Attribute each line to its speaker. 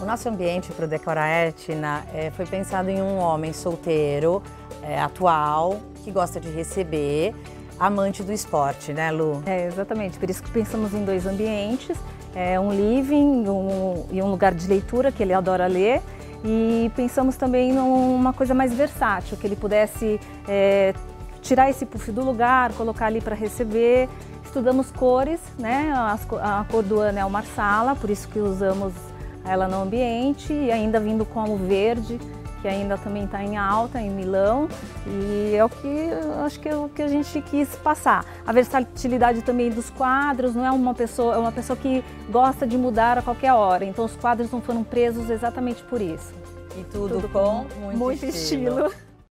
Speaker 1: nosso ambiente para o Decora Etna foi pensado em um homem solteiro, atual, que gosta de receber, amante do esporte, né, Lu?
Speaker 2: Exatamente, por isso que pensamos em dois ambientes, um living e um lugar de leitura, que ele adora ler, e pensamos também numa coisa mais versátil, que ele pudesse tirar esse puff do lugar, colocar ali para receber. Estudamos cores, né? A cor do ano é o Marsala, por isso que usamos ela no ambiente, e ainda vindo com o verde, que ainda também está em alta, em Milão, e é o que acho que é o que a gente quis passar. A versatilidade também dos quadros, não é uma pessoa que gosta de mudar a qualquer hora, então os quadros não foram presos exatamente por isso.
Speaker 1: E tudo com muito estilo.